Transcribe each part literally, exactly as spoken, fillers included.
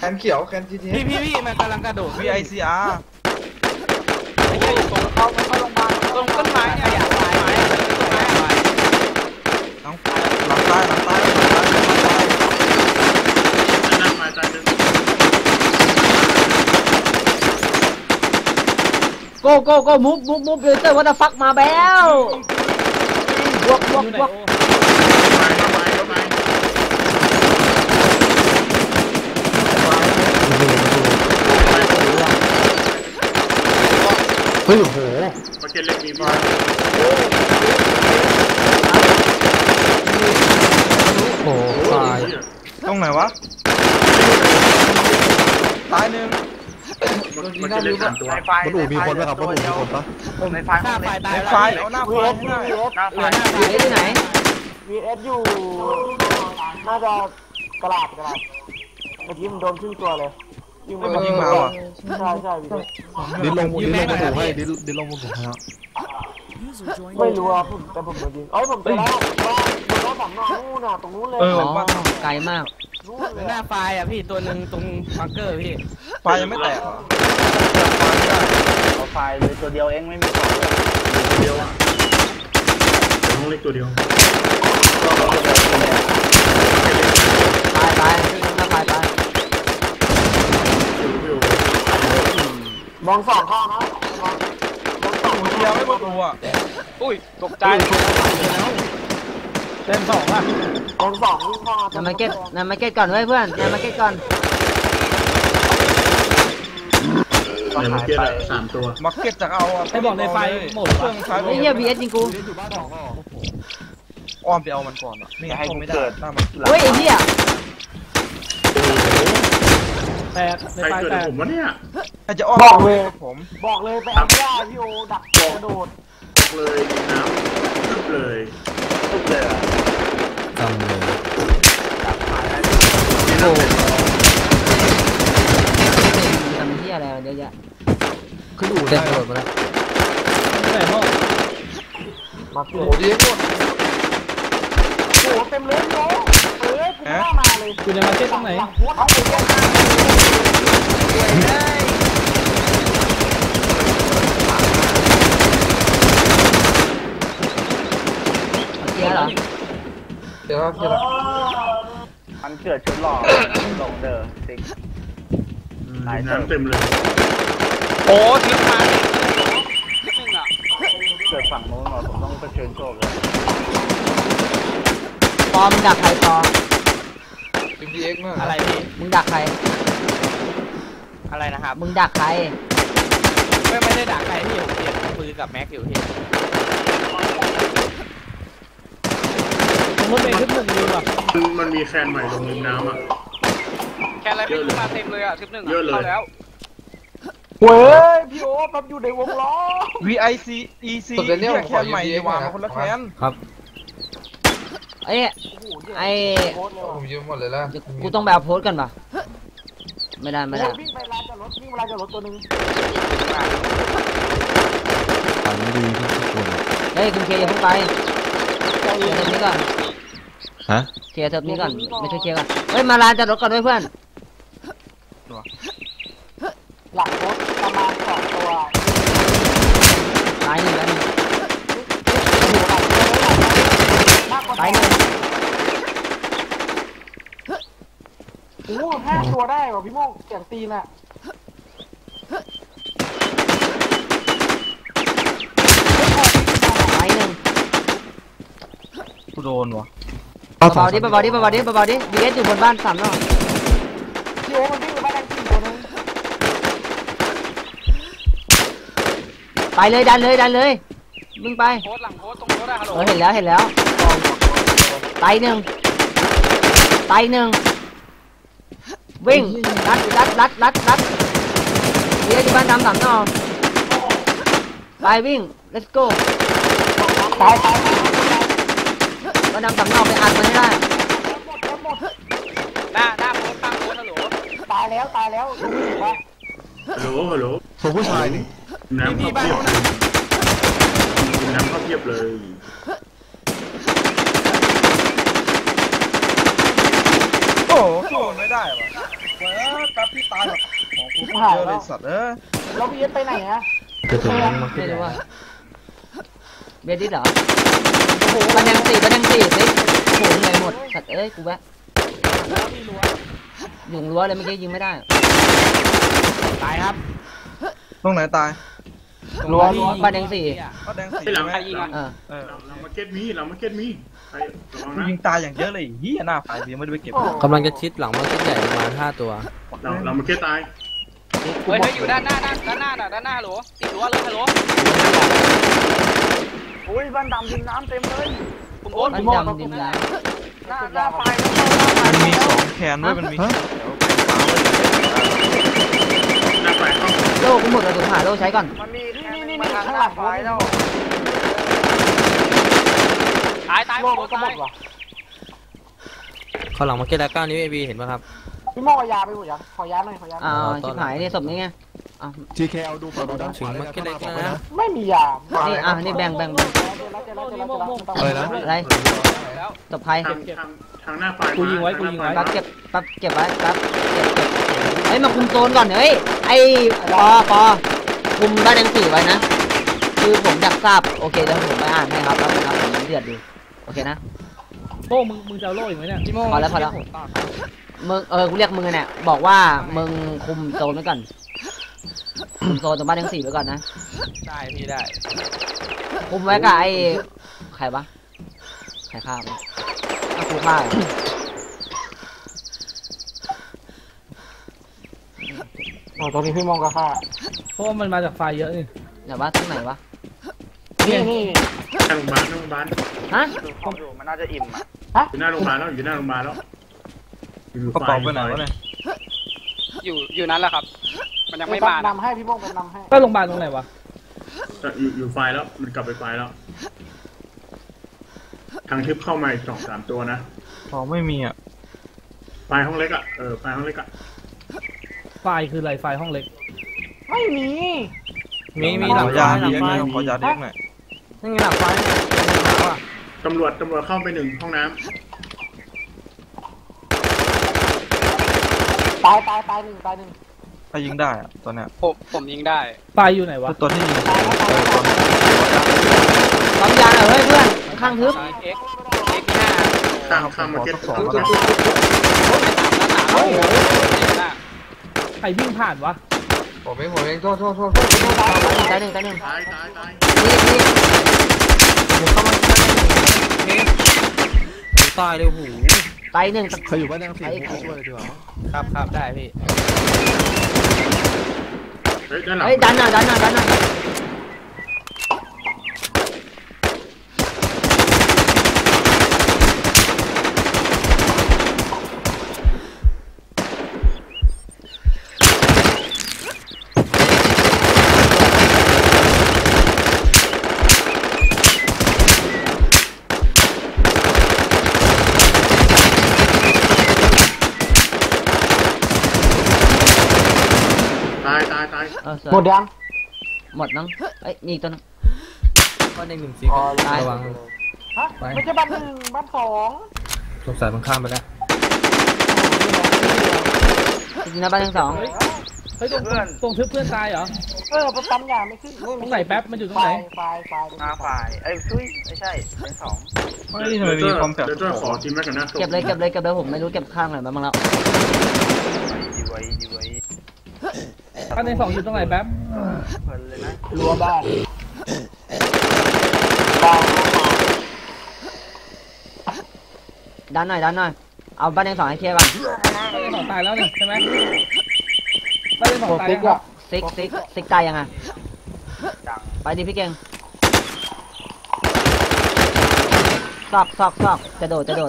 นเขียวแคนจีทีพี่พี่พี่มันกำลังกระโดดวี ไอ ซี อาร์ไอ้เหี้ยอยู่ตรงเข้าเข้าลงมาตรงต้นไม้เนี่ยอยากตายไหมต้นไม้อะไรหลังหลังใต้หลังใต้หลังใต้หลังใต้นั่งมาตายหนึ่งโกโกโกมุฟมุฟมุฟเบลเตอร์วัตฟักมาแล้วบวกบวกบวกเฮ้ยโอ้โหมาเก็ตเล็กมีไฟโอ้โหตายตรงไหนวะตายหนึ่งมาเก็ตเล็กสามตัวบนอู่มีคนไหมครับบนอู่มีคนปะในไฟหน้าไฟตายในไฟเอาหน้าไฟหน้าหน้าไฟวีเอสที่ไหนวีเอสอยู่น่าจะกระดาษกระดาษเมื่อกี้มันโดนครึ่งตัวเลยยิงไปยิงมาอ่ะใช่ใช่วีเอสดินลงดินลงบนอู่ให้ดินดินลงบนอู่ให้ไม่รู้อ่ะผมแต่ผมโดนยิงเอ้ยผมเจอแล้วว่าโดนสามน้องนู่นน่ะตรงนู้นเลยเออไกลมากหน้าไฟอ่ะพี่ตัวหนึ่งตรงบังเกอร์พี่ไฟยังไม่แตกเอาไฟเลยตัวเดียวเองไม่มีของเลยตัวเดียวห้องเล็กตัวเดียวตายตายหน้าไฟตายมองสองข้อนะมองสองเดียวไม่บนอู่อ่ะอุ้ยตกใจเล่นสองอ่ะมองสองวิ่งข้อนามาเก็ตนามาเก็ตก่อนเว้ยเพื่อนนามาเก็ตก่อนในมาเก็ตสามตัวมาเก็ตจากเอาอ่ะไอ้บอกในไฟหมดเครื่องไฟไอ้เหี้ยวีเอสจริงกูอ้อมไปเอามันก่อนอ่ะนี่ให้ไม่ได้หน้ามันเฮ้ยไอ้เหี้ยแตกในใครไฟเกิดแตกผมวะเนี่ยจะอ้อมบอกเลยผมบอกเลยไปเอาย่าพี่โอดักกระโดดบอกเลยน้ำตึ๊บเลยตึ๊บเลยจำเลยโอ้ทำเหี้ยอะไรเยอะแยะขึ้นอู่ได้หมดมาแล้วไหนหมดมาโอ้โหดีหมดโหเต็มเลยพี่โอเอ้ยคุณน่ามาเลยคุณจะมาเก็ตตรงไหนเอาไปเก็ตมาเหี้ยเหรอเดี๋ยวครับเดี๋ยวมันเกิดชุดหล่อลงเด้อติ๊กน้ำเต็มเลยโอ้ทิ้งมานิดนึงอ่ะเกิดฝั่งโน้นมาผมต้องเผชิญโชคเลยปอมดักใครปอมเป็นดีเอ็กซ์มากอะไรพี่มึงดักใครอะไรนะครับมึงดักใครไม่ไม่ได้ดักใครพี่ผมเปลี่ยนปืนกับแม็กอยู่พี่มันเป็นทึบหนึ่งดีว่ะมันมีแคนใหม่ลงริมน้ำอ่ะแคนอะไรไม่รู้มาเต็มเลยอ่ะทึบหนึ่งเยอะเลยแล้วเว้ยพี่โอ๊ตมันอยู่ในวงล้อวี ไอ ซี อี ซี เนี่ยแคนใหม่วางมาคนละแคนครับไอ้ไอ้ผมยืมหมดเลยละกูต้องแบบโพสกันป่ะไม่ได้ไม่ได้วิ่งไปลานจอดรถวิ่งไปลานจอดรถตัวนึงฝันดีทุกคนเฮ้ยคุณเคอย่าเพิ่งไปเคลียร์เทปนี้ก่อนฮะเคลียร์เทปนี้ก่อนไม่ช่วยเคลียร์ก่อนเฮ้ยมาลานจอดรถก่อนด้วยเพื่อนหลังรถประมาณสองตัวตายหนึ่งแล้วตายหนึ่งโอ้แพ้ตัวได้ว่ะพี่โม่เสียงตีนอ่ะตายหนึ่งกูโดนวะเบาๆดิเบาๆดิเบาๆดิเบาๆดิบีเอสอยู่บนบ้านสามรอบพี่โอ้มันวิ่งไปบ้านแดงสี่ตัวนึงไปเลยดันเลยดันเลยมึงไปโพสหลังโพสตรงโพสได้ฮัลโหลเออเห็นแล้วเห็นแล้วตายหนึ่งตายหนึ่งวิ่งรัดรัดรัดรัดรัดเดี๋ยวที่บ้านดำสามนอไปวิ่ง let's go ตายตายบ้านดำสามนอไปอัดมันให้ได้หน้าหน้าโพสตั้งโพสฮัลโหลตายแล้วตายแล้วฮัลโหลฮัลโหลผมผู้ชายนี่น้ำเข้าเพียบน้ำเข้าเพียบเลยโอ้โหไม่ได้วะตหรอกของกูเยอะเลยสัตว์เอ้ยแล้วพี่เอสไปไหนอะจะถึงแล้วมันไม่รู้ว่าเบดิสเหรอโอ้โหบันยังสี่บันยังสี่สิโอ้โหเหนื่อยหมดสัตว์เอ้ยกูแวะอยู่รั้วเลยเมื่อกี้ยิงไม่ได้ตายครับตรงไหนตายรั้วรั้วบันยังสี่ก็แดงสีหลังไหมใครยิงอ่ะเออเออหลังมาเก็ตมีหลังมาเก็ตมีใครระวังกูนะยิงตายอย่างเยอะเลยเฮียหน้าฝ่ายยังไม่ได้ไปเก็บกำลังจะชิดหลังมาร์เก็ตใหญ่ประมาณห้าตัวหลังหลังมาเก็ตตายเฮ้ยเฮ้ยอยู่ด้านหน้าด้านด้านหน้าน่ะด้านหน้าฮัลโหลติดรั้วเลยฮัลโหลโอ้ยบ้านดำดินน้ำเต็มเลยผมโอ๊ตบันดำดินร้ายหน้าหน้าไฟมันมีสองแคนด้วยมันมีหน้าไฟเข้าโล่กูหมดกระสุนหาโล่ใช้ก่อนมันมีนี่นี่นี่ข้างหลังไฟแล้วตายตายโลกมันก็หมตาดยว่ะเขาหลังมาร์เก็ตแล้วเก้านิ้วเอบีเห็นป่ะครับพี่โมเอายาไปหมดยังขอยาหน่อยขอยาหน่อ้าอยวชิบหายนี่ศพนี้ไงอ้าวทีเคเอาดูฝั่งด้านขถึงวามาร์เก็ตเล็กแล้วนะไม่มียานี่อ่ะนี่แบ่งแบ่งแบ่งอะไรนะอะไรศพใครทางทางทางหน้าไฟกูยิงไว้กูยิงไว้ปั๊บเก็บปั๊บเก็บไว้ปั๊บเก็บเก็บเฮ้ยมาคุมโซนก่อนเฮ้ยไอ้ปอปอคุมบ้านแดงสี่ไว้นะคือผมอยากทราบโอเคเดี๋ยวผมไปอ่านให้ครับแล้วนะครับผมเดือดดูโอเคนะโป้มึงมึงจะเอาโล่อีกไหมเนี่ยพอแล้วพอแล้วมึงเออกูเรียกมึงเนี่ยบอกว่ามึงคุมโซนไว้ก่อนคุมโซนตรงบ้านแดงสี่ไว้ก่อนนะได้พี่ได้คุมไว้กับไอ้ใครวะใครฆ่าวะอ้าวกูฆ่าเหรอโอ้ตอนนี้พี่มองก็ฆ่าเพราะว่ามันมาจากไฟเยอะนี่เดี๋ยวว่าตรงไหนวะนี่นี่ทางโรงพยาบาลโรงพยาบาลฮะมันน่าจะอิ่มอ่ะอยู่หน้าโรงพยาบาลแล้วอยู่หน้าโรงพยาบาลแล้วอยู่กระเป๋าไปไหนวะเนี่ยอยู่อยู่นั้นแหละครับ มันยังไม่ไม่มานะนำให้พี่มองเป็นนำให้ก็โรงพยาบาลตรงไหนวะอยู่อยู่ไฟแล้วมันกลับไปไฟแล้ว ทางทึบเข้ามาอีกสองสามตัวนะของไม่มีอ่ะไฟห้องเล็กอ่ะเออไฟห้องเล็กอ่ะไฟคืออะไรไฟห้องเล็กไม่มีมีมีขหลัองไฟยาหลัเลี้งยงไฟขอยาเลี้ยงหน่อยนี่ไงหลังไฟตำรวจตำรวจเข้าไปหนึ่งห้องน้ตายตายตายหนึ่งตายหนึ่งถ้ายิงได้อ่ะตัวเนี้ยผมผมยิงได้ไฟอยู่ไหนวะตัวที่ยิงตายแล้วตายแล้วปั๊มยาหน่อยเฮ้ยเพื่อนข้างทึบเอ็กเอ็กห้าำข้างข้างมาเก็ตสองข้างแล้วโอ้นะยสามแล้วสามแล้วใครวิ่งผ่านวะผมเองผมเองโทษโทษโทษตายหนึ่งตายหนึ่งตายตายตายนี่นี่ผมเข้ามาตายเลยโอ้โหตายหนึ่งใครอยู่บ้านแดงสี่ผมช่วยเลยดีกว่าครับครับได้พี่เฮ้ยด้านหลังเฮ้ยดันหน่อยดันหน่อยดันหน่อยตายตายตายเออสวยหมดยังหมดมั้งเอ้ยนี่ตัวนึงบ้านในหนึ่งซีอ๋อตายระวังฮะไม่ใช่บ้านหนึ่งบ้านสองสงสัยมันข้ามไปแล้วจริงๆนะบ้านทั้งสองเฮ้ยตรงตรงทึบเพื่อนตายเหรอเออประจำยาไม่ขึ้นตรงไหนแป๊บมันอยู่ตรงไหนไฟไฟมาฝ่ายเอ้ยซุยไม่ใช่เป็นสองเฮ้ยทำไมมีคอมแพคเดี๋ยวจะขอทีมแม็กกันนะเก็บเลยเก็บเลยเก็บเลยผมไม่รู้เก็บข้างไหนบ้างแล้วดีไว้ดีไว้บ้านในสองอยู่ตรงไหนแป๊บเพลินเลยนะรัวบ้านบ้านดันหน่อยดันหน่อยเอาบ้านทั้งสองให้เคลียร์ก่อนบ้านในสองตายแล้วนี่ใช่ไหมบ้านในสองโคตายติ๊กแล้วอะซิกซิกซิกตายยังไงจังไปดิพี่เก่งซอกซอกซอกจะโดดจะโดด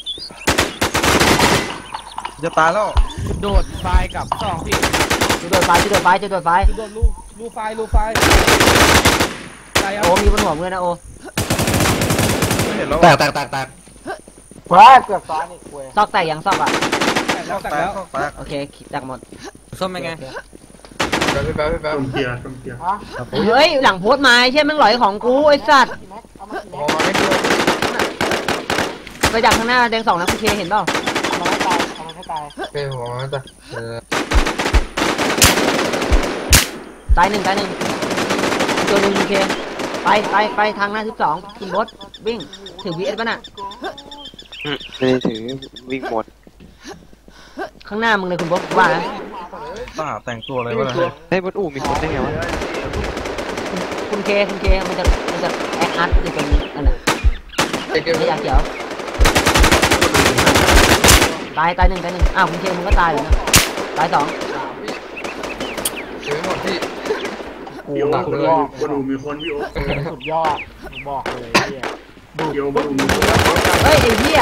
จะตายแล้วโดดไฟกับสองพี่จะโดดไฟจะโดดไฟจะโดดไฟคือโดนลูลูไฟลูไฟตายยังโอ้มีบนหัวมือนะโอ้ไม่เห็นแล้วแตกแตกแตกแตกว้าเกือบซ้ายนี่คุยซอกแตกยังซอกอ่ะแตกแล้วแตกแตก แล้วแตกโอเคแตกหมดส้มเป็นไงแป๊บแป๊บแป๊บต้มเกียร์ต้มเกียร์ฮะเฮ้ยหลังโพสต์มาใช่ไหมหลอยของกูไอ้สัตว์แม็กเอามากี่มแม็อก งไม่ดูไปดักข้างหน้าแดงสองนะพี่เคเห็นเปล่าเอามาให้ตายเอามาให้ตายเป็นหัวมันจ้ะเออตายหนึ่งตายหนึ่งตัวหนึ่งโอเคไปไปไปทางหน้าสิบสองคุณบดวิ่งถือ วี เอส ป่ะน่ะไม่ได้ถือวิ่งหมดข้างหน้ามึงเลยคุณบดว่านะต้าแต่งตัวอะไรวะเนี่ยเฮ้ยบนอู่มีคนได้ไงวะคุณเคคุณเคมันจะมันจะแอคอาร์ตอยู่ตรงอันน่ะเด็กเก็บไม่อยากเขียวตายตายหนึ่งตายหนึ่งอ้าวคุณเคมึงก็ตายเลยนะตายสองเก็บไม่หมดพี่เดี๋ยวบนอู่บนอู่มีคนพี่โอ๊คสุดยอดผมบอกเลยเนี่ยเดี๋ยวบนอู่มีคนเฮ้ยไอ้เหี้ย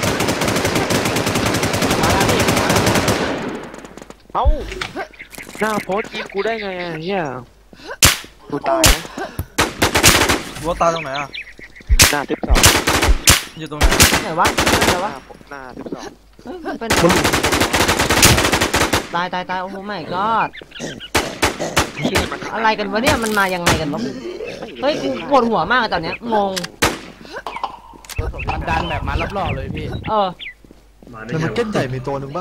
เอ้าหน้าโพสต์ยิงกูได้ไงอ่ะเฮียกูตายนะวัวตายตรงไหนอ่ะหน้าสิบสองอยู่ตรงไหนไหนวะไหนหวะน้าหน้าสิบสองเฮ้ยมันเป็นตายตายตายโอ้โหไม่กอดอะไรกันวะเนี่ยมันมายังไงกันวะเฮ้ยกูปวดหัวมากตอนเนี้ยงงมันดันแบบมารอบๆเลยพี่เออมาได้แต่ไงมันเก้นใหญ่วะมีตัวหนึ่งปะ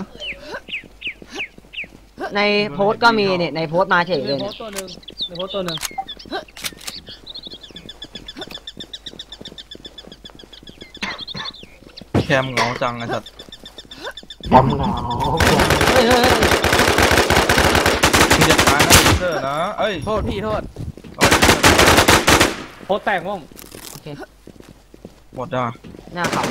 ในโพสต์ก็มีเนี่ยในโพสต์มาเฉยเลยโพเนี่ยสตัวหนึ่งในโพสตัวหนึ่งแคมเหงาจังไอ้สัตว์ดำหนาวเฮ้ยเฮ้ยเฮ้ยมึงจะตายนะเซอร์นะเอ้ยโทษพี่โทษโพสแตกมั่งโอเคหมดอ่ะหน้าเขานะ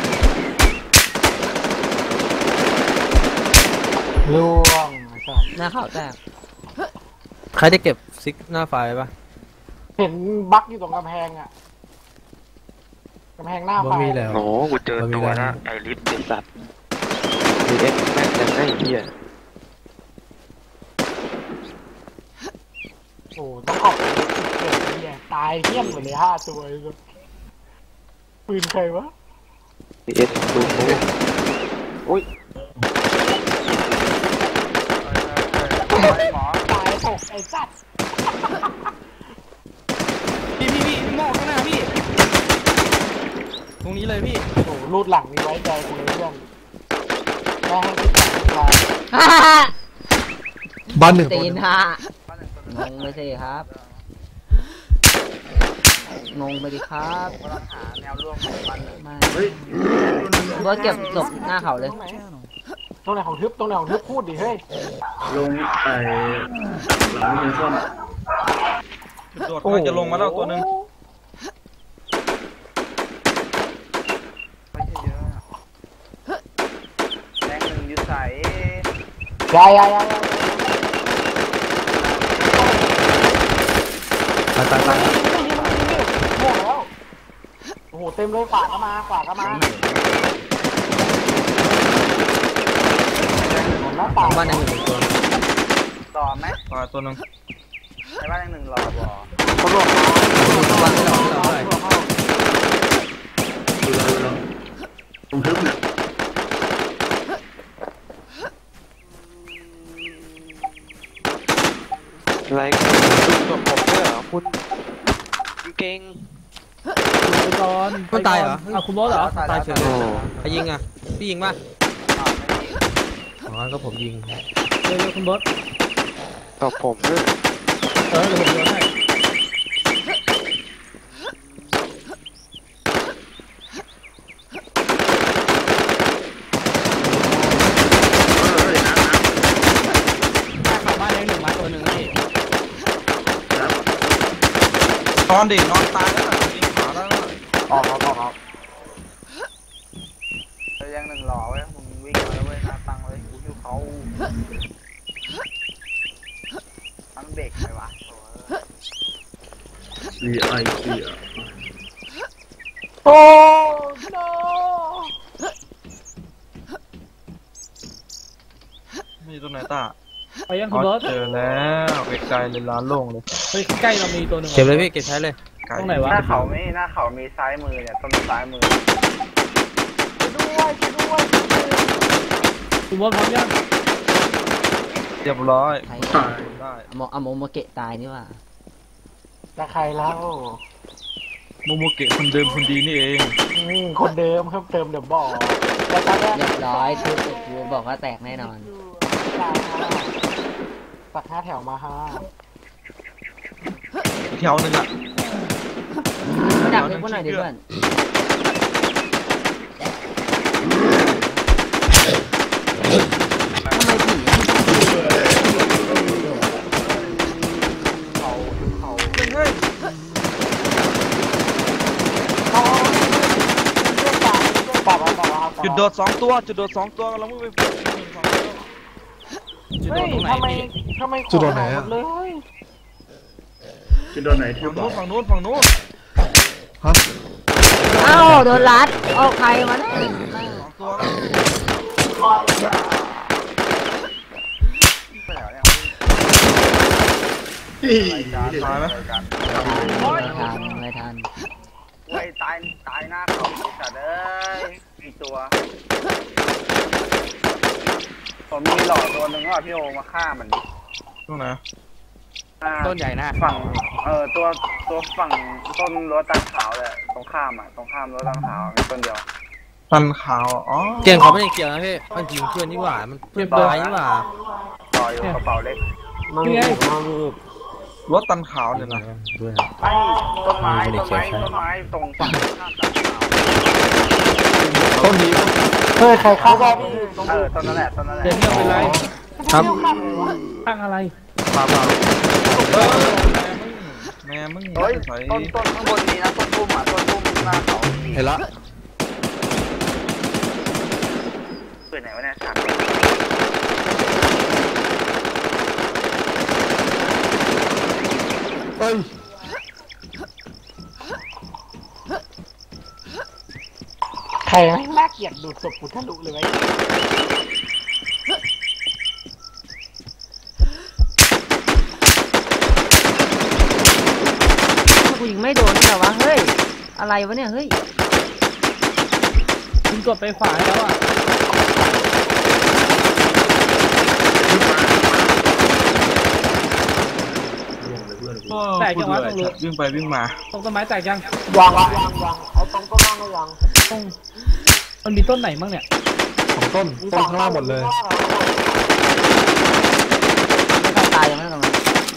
ล่วงสัตว์หน้าเขาแตกใครได้เก็บซิกหน้าไฟปะเห็นบั๊กอยู่ตรงกำแพงอ่ะกำแพงหน้าไฟมันมีแล้วโอ้กูเจอตัวนะไอริสไอสัตว์มีเอ็กแม่งยังได้เฮียโอ้ต้องขอบคุณที่เกิดเนี่ยตายเหี้ยมหมดเลยห้าตัวเลยปืนใครวะมีเอ็กดูโอ้โอ้ยหมอตายหกไอ้สัตว์พี่พี่พี่พี่โม่ข้างหน้าพี่ตรงนี้เลยพี่โอ้รูดหลังนี่ไว้ใจกูเลยเพื่อนแม่ให้ที่จับมาฮ่าฮ่าฮ่าบ้านหนึ่งตัวตีหนนึ่งฮะงงไปสิครับงงไปดิครับกำลังหาแนวร่วมของมันไม่เฮ้ยเบิร์ดเก็บศพหน้าเขาเลยตรงไหนของทึบตรงไหนของทึบพูดดิเฮ้ยลงไปหลังเป็นซ่อมจุดโดดกำลังจะลงมาแล้วตัวหนึ่งไม่ใช่เยอะแดงหนึ่งอยู่ใสยายยายยายตายตายตายม่วงแล้วโอ้โหเต็มเลยขวาก็มาขวาก็มาหน้าต่างบ้านหนึ่งหนึ่งตัวต่อไหมตายตัวหนึ่งในบ้านแดงหนึ่งรอบ่ตำรวจมาบ้านที่เราที่เราได้ดูเราดูเราตรงทึบเนี่ยอะไรกันดูตัวผมด้วยเหรอคุณเก่งไปก่อนมันตายเหรออ้าวคุณโบอสเหรอตายเฉยโอ้ใครยิงอ่ะพี่ยิงป่ะอ๋อก็ผมยิงเดี๋ยวคุณโบอสตัวผมด้วยเออเดี๋ยวผมโยนให้เฮ้ยน้ำน้หน้าเขาบ้านแดงหนึ่งมาตัวหนึ่งพี่ำน้ำนอนดินอนตายแล้วน่ะยิงขาแล้วน่ะออกออกออกออกแดงหนึ่งรอไว้มึงวิ่งมาแล้วเว้ยหน้าตั้งเลยกูอยู่เขาตั้งเบรกไปวะวีไอพีอ่ะโอ้โนมีตัวไหนตาไปยังคุณโบอสเจอแล้วไกลๆเลยร้านโล่งเลยเฮ้ยใกล้เรามีตัวหนึ่งเก็บเลยพี่เก็บใช้เลยไกลตรงไหนวะหน้าเขาไม่หน้าเขามีซ้ายมือเนี่ยต้นซ้ายมือด้วยด้วยคุณโบอสพร้อมยังเรียบร้อยใครตายได้เอาโมเอาโมโมเกะตายนี่ว่าจะใครแล้วโมโมเกะคนเดิมคนดีนี่เองอืมคนเดิมเพิ่มเติมเดี๋ยวบอกแล้วตอนแรกเรียบร้อยทุกกูบอกว่าแตกแน่นอนตักห้าแถวมาห้าแถวหนึ่งอ่ะมาดักเล็กว่าหน่อยดิเพื่อนทำไมผีเขาเขาเฮ้ยปรับเอาปรับเอาจุดโดดสองตัวจุดโดดสองตัวเราไม่ไปเฮ้ยทำไมทำไมจุดไหนอ่ะเลยจุดโดนไหนที่ฝั่งบอนู้กนฝั่งนู้นฝั่งนู้นเอ้าโดนรัดเอาใครมาเนี่ยสองตัวนี่ตายไหมไม่ทันไม่ทันเว้ยตายตายหน้าเขาสัตว์เอ้ยอีกตัวผมมีหลอดตัวหนึ่งว่าพี่โอมาฆ่ามันดิตรงไหนต้นใหญ่นะฝั่งเออตัวตัวฝั่งต้นรั้วตังขาวเลยตรงข้ามอ่ะตรงข้ามรั้วตังขาวมีต้นเดียวตันขาวอ๋อเก่งเขาไม่ได้เกี่ยวนะพี่มันยิงเพื่อนนี่หว่ามันเพื่อนตายนี่หว่าต่ออยู่กระเป๋าเล็กมันมีอีกมันมีอีกรถตันขาวเนี่ยนะด้วยไอ้ต้นไม้ต้นไม้ต้นไม้ตรงฝั่งข้ามตังขาวต้นนี้เฮ้ยใครเข้าได้พี่เออต้นนั่นแหละต้นนั่นแหละเดี๋ยวนี้เป็นไรครับตั้งอะไรปลาเปล่าแม่มึงเฮ้ยใส่ต้นต้นข้างบนนี้นะต้นพุ่มอ่ะต้นพุ่มหน้าเขาเห็นละเปิดไหนวะเนี่ยฉากเอ้ยใครน่าเกลียดดูดศพกูทะลุเลยไหมกูยิงไม่โดนเนี่ยวะเฮ้ยอะไรวะเนี่ยเฮ้ยคุณกดไปขวาแล้วอ่ะ แตกยังวะตรงรถวิ่งไปวิ่งมาตรงต้นไม้แตกยังยังยังยังไอ้ตรงต้นล่างก็ยังตรงมันมีต้นไหนบ้างเนี่ยของต้นต้นข้างล่างหมดเลยไม่ต้องตายยังไม่ต้อง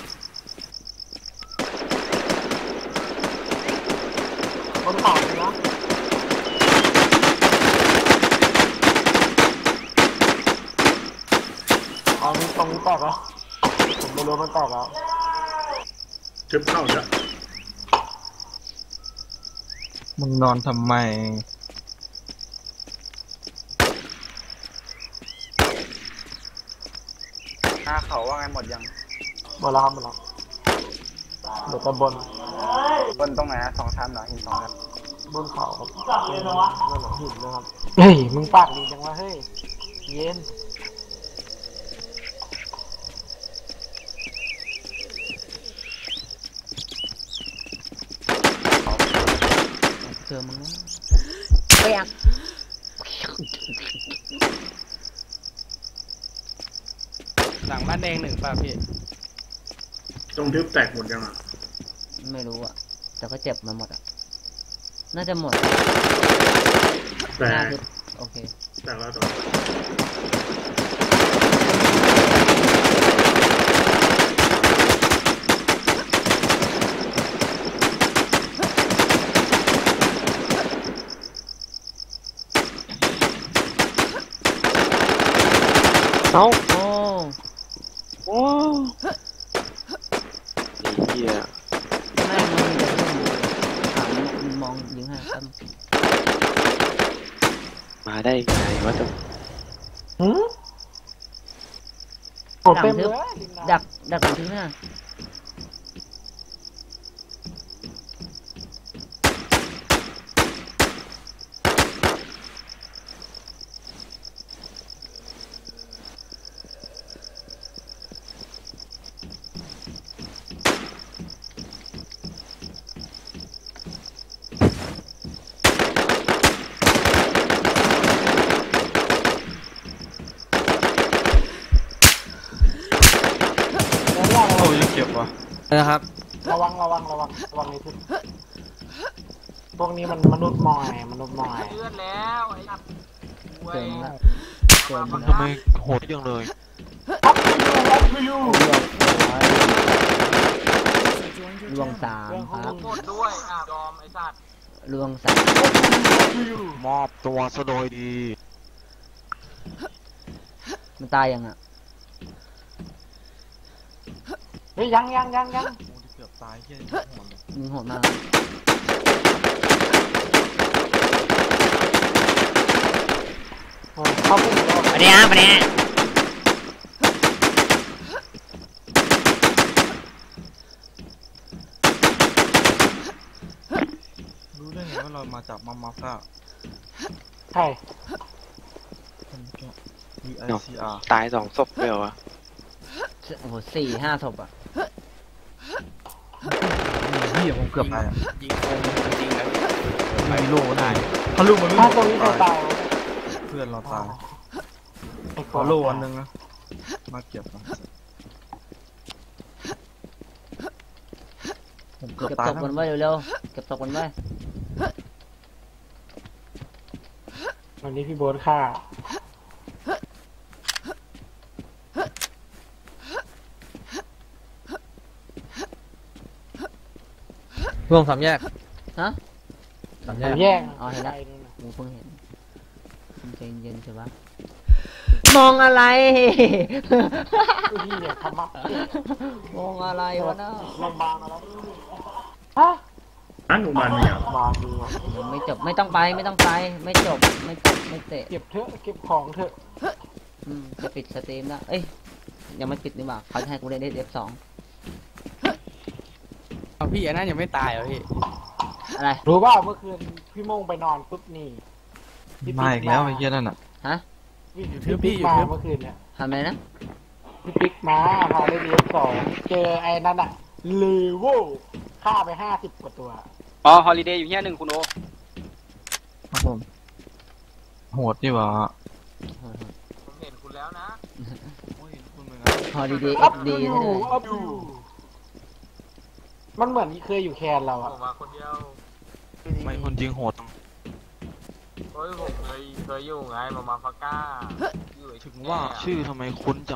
บนเขาเลยนะเอามีตรงนี้แตกแล้วผมไม่รู้มันแตกแล้วทึบเข้าจ้ะมึงนอนทำไมหน้าเขาว่าไงหมดยังหมดแล้วครับหมดแล้วเดี๋ยวจะบนบนตรงไหนสองชั้นเหรอหินสองชั้นบนเขาครับนั่นหลังหินนะครับเฮ้ยมึงปากดีจังวะเฮ้ยเย็นเจอมึงเปียกหลังบ้านแดงหนึ่งป่ะพี่ตรงทึบแตกหมดยังอ่ะไม่รู้อ่ะแต่ก็เจ็บมาหมดอ่ะน่าจะหมดแตน่าก จะโอเคแตกแล้วต่อเอ้าโอ้โอ้ไอ้เหี้ยแม่งมันมีแต่เรื่องถามมองยิงให้ตั้มมาได้ไงวะจะหืมโอ้เต็มเลยดักดักหลังทิ้งนะโอ้ยเก็บว่ะนะครับระวังระวังระวังระวังนี่ทึบพวกนี้มันมนุษย์มอยมนุษย์มอยเจอมึงละเจอมึงทำไมโหดจังเลยครับลวงสามครับหมดด้วยอ่ะยอมไอ้สัตว์ลวงสามมอบตัวซะโดยดีมันตายยังอ่ะเฮ้ยยังยังยังยังเกือบตายเฮียยิงโหดมากเข้าพุ่งแล้วมาเนี่ยมาเนี่ยรู้ได้ไงว่าเรามาจากมามาฟ่าใช่มีไอซีอาร์ตายสองศพเลยเหรอวะโอ้โหสี่ห้าศพอ่ะเฮียผมเกือบตายอ่ะยิงโกงจริงนะไม่โล่ได้ถ้าลูกมันไม่ถ้าตรงนี้ใครตายเพื่อนเราตายไอ้ขอโล่อันนึงนะมาเก็บนะผมเกือบเก็บตายศพแล้วกันไว้เร็วๆเก็บศพกันไว้วันนี้พี่โบ๊ทฆ่ารวมสามแยกฮะสามแยแต่กแยกอ๋อเห็นแล้วกูเพิ่งเห็นใจเย็นๆใช่ปะมองอะไรพี่เนี่ยทำมามองอะไรวะเนาะโรงพยาบาลมาแล้วฮะอันหนูมันไม่เอามาดีอ่ะยังไม่จบไม่ต้องไปไม่ต้องไป ไม่จบไม่จบไม่เตะเก็บเถอะเก็บของเถอะอืมจะปิดสตรีมแล้วเอ้ยยังไม่ปิดนี่หว่าเขาจะให้กูเล่นเอฟสองเอาพี่อันนั้นยังไม่ตายเหรอพี่อะไรรู้ป่าวเมื่อคืนพี่โม่งไปนอนปุ๊บนี่มาอีกแล้วไอ้เฮียนั่นอ่ะฮะพี่ปิ๊กมาเมื่อคืนเนี่ยทำอะไรนะพี่ปิ๊กมาพาเล่นเอฟสองเจอไอ้นั่นอะเลเวลฆ่าไปห้าสิบกว่าตัวอ๋อฮอลิเดย์อยู่ที่หนึ่งคุณโอครับผมโหดดีวะผมเห็นคุณแล้วนะโอ้ยคุณมึงฮอลิเดย์เออัพฟดูดีอยู่นะเลยอัพดูมันเหมือนเคยอยู่แคนเราผอะมมาคนเดียวไม่คนจริงโหดเฮ้ยผมเคยเคยอยู่ไงมามาฟาก้าอยู่ถึงว่าชื่อทำไมคุ้นจัง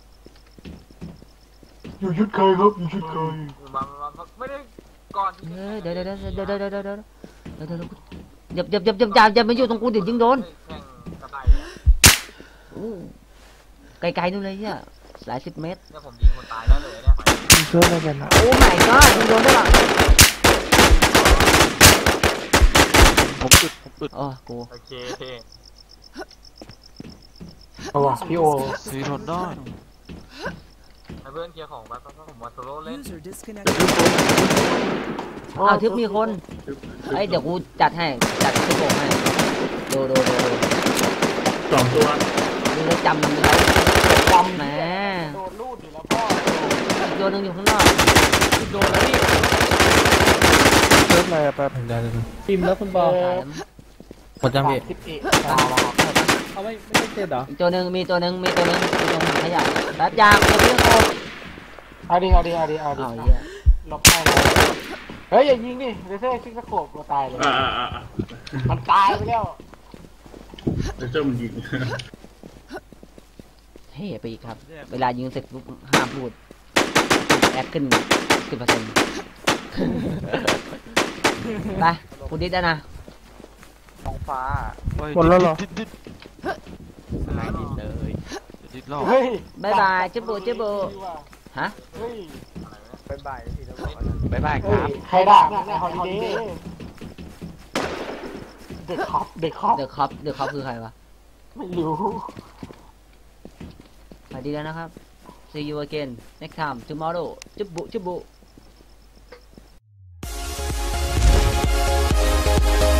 อยู่ชุดเคยครับอยู่ชุดเคยอยู่มามาไม่ได้ก่อนที่เฮ้ยเดี๋ยวเดี๋ยวเดี๋ยวเดี๋ยวเดี๋ยวเดี๋ยวเดี๋ยวเดี๋ยวเดี๋ยวอย่าอย่าอย่าอย่าอย่าอย่ามาอยู่ตรงกูเดี๋ยวยิงโดนแข่งกระต่ายอู้ไกลๆนู่นเลยเนี่ยหลายสิบเมตรเนี่ยผมยิงคนตายได้เลยเนี่ยช่วยอะไรกันนะโอ้ my god ยิงโดนได้หรอผมจุดผมจุดโอ้กูโอเคเอาว่ะพี่โอซื้อทนได้ให้เพื่อนเคลียร์ของไปเพราะผมมาโซโล่เล่นอ้าวทึบมีคนไอ้ยเดี๋ยวกูจัดให้จัดทึบโบกให้ดูดูดูดูสองตัวดูแล้วจำมันไว้จำแหมโดนลูดอยู่แล้วพ่ออีกตัวหนึงอยู่ข้างนอกโดนแล้วพี่เซิร์ฟอะไรแป๊บถึงได้เลยพิมพ์แล้วคุณบอลตายแล้วหมดจังพี่สิบเอ็ดตายแล้วครับเอาไม่ไม่ได้เจ็ดเหรออีกตัวหนึ่งมีตัวหนึ่งมีตัวหนึ่งมีตรงถังขยะตัดยางตัวเพี้ยโคตรเอาดิเอาดิเอาดิเอาดิอ้าวเหี้ยหลบให้เลยเฮ้ยอย่ายิงดิเลเซอร์ซิกสโคปเราตายเลยอ่าอ่าอ่าอ่ามันตายไปแล้วเดี๋ยวเจ้ามันยิงเท่ไปอีกครับ เวลายิงเสร็จปุ๊บห้ามพูดแอดขึ้นสิบเปอร์เซ็นต์ไปกูดิดแล้วนะของฟ้าหมดแล้วเหรอดิดเลยดิดรอบเฮ้ยบายบายเจ๊บูเจ๊บูฮะเฮ้ยบายบายพี่แล้วบายบายคเฮ้รัยบใครด่าเนี่ยในฮอลิเดย์เด็กคอปเด็กคอปเดอะคอปเดอะคอปคือใครวะไม่รู้สวัสดีแล้วนะครับ see you again next time tomorrow จุบบุจุบบุ